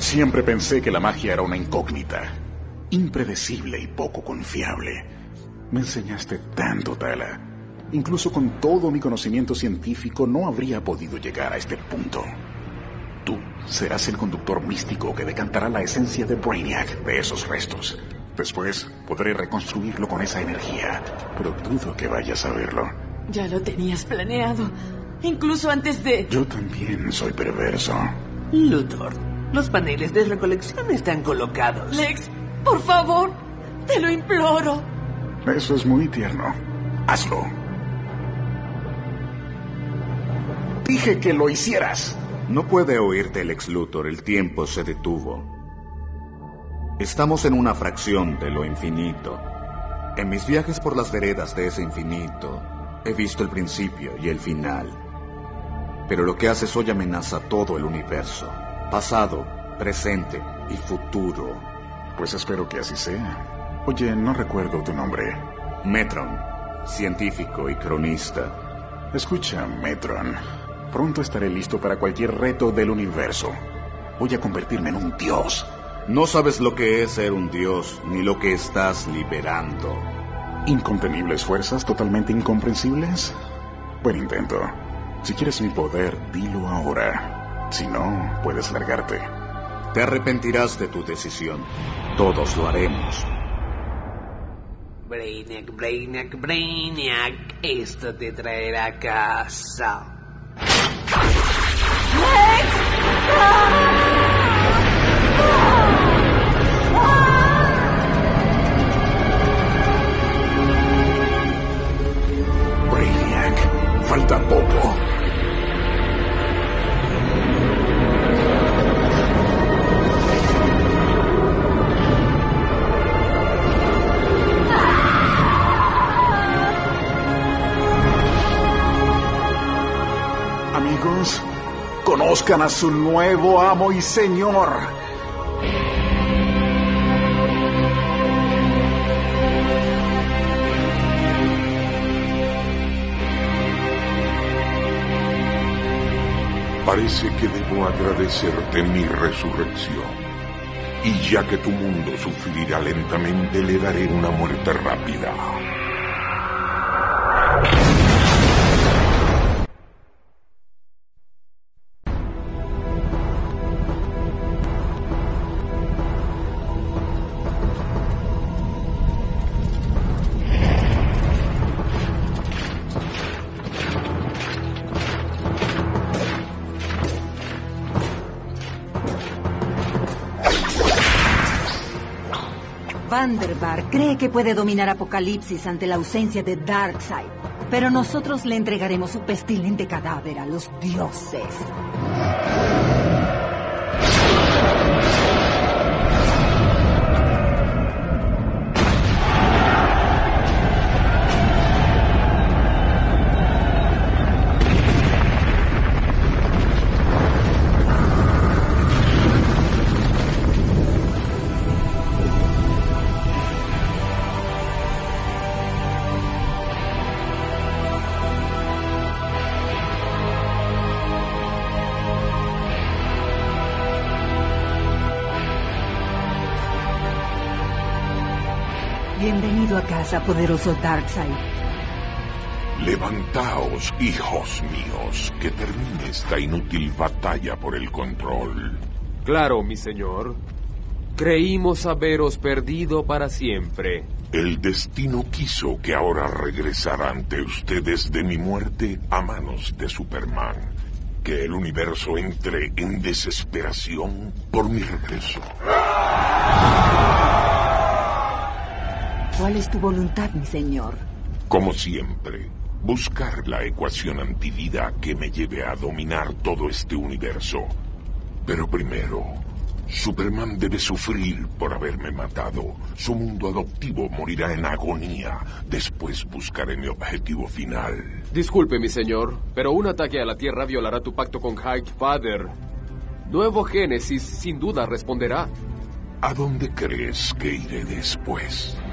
Siempre pensé que la magia era una incógnita, impredecible y poco confiable. Me enseñaste tanto, Tala. Incluso con todo mi conocimiento científico no habría podido llegar a este punto. Tú serás el conductor místico que decantará la esencia de Brainiac de esos restos. Después podré reconstruirlo con esa energía, pero dudo que vayas a verlo. Ya lo tenías planeado, incluso antes de... Yo también soy perverso. Luthor, los paneles de recolección están colocados. Lex, por favor, te lo imploro. Eso es muy tierno. Hazlo. Dije que lo hicieras. No puede oírte, Lex Luthor. El tiempo se detuvo. Estamos en una fracción de lo infinito. En mis viajes por las veredas de ese infinito, he visto el principio y el final. Pero lo que haces hoy amenaza todo el universo. Pasado, presente y futuro. Pues espero que así sea. Oye, no recuerdo tu nombre. Metron, científico y cronista. Escucha, Metron. Pronto estaré listo para cualquier reto del universo. Voy a convertirme en un dios. No sabes lo que es ser un dios, ni lo que estás liberando. ¿Incontenibles fuerzas totalmente incomprensibles? Buen intento. Si quieres mi poder, dilo ahora. Si no, puedes largarte. Te arrepentirás de tu decisión. Todos lo haremos. Brainiac, Brainiac, Brainiac, esto te traerá a casa. Brainiac, falta poco. Amigos, conozcan a su nuevo amo y señor. Parece que debo agradecerte mi resurrección. Y ya que tu mundo sufrirá lentamente, le daré una muerte rápida. Vanderbar cree que puede dominar Apocalipsis ante la ausencia de Darkseid, pero nosotros le entregaremos su pestilente cadáver a los dioses. Bienvenido a casa, poderoso Darkseid. Levantaos, hijos míos, que termine esta inútil batalla por el control. Claro, mi señor. Creímos haberos perdido para siempre. El destino quiso que ahora regresara ante ustedes de mi muerte a manos de Superman. Que el universo entre en desesperación por mi regreso. ¿Cuál es tu voluntad, mi señor? Como siempre, buscar la ecuación antivida que me lleve a dominar todo este universo. Pero primero, Superman debe sufrir por haberme matado. Su mundo adoptivo morirá en agonía. Después buscaré mi objetivo final. Disculpe, mi señor, pero un ataque a la Tierra violará tu pacto con High Father. Nuevo Génesis sin duda responderá. ¿A dónde crees que iré después?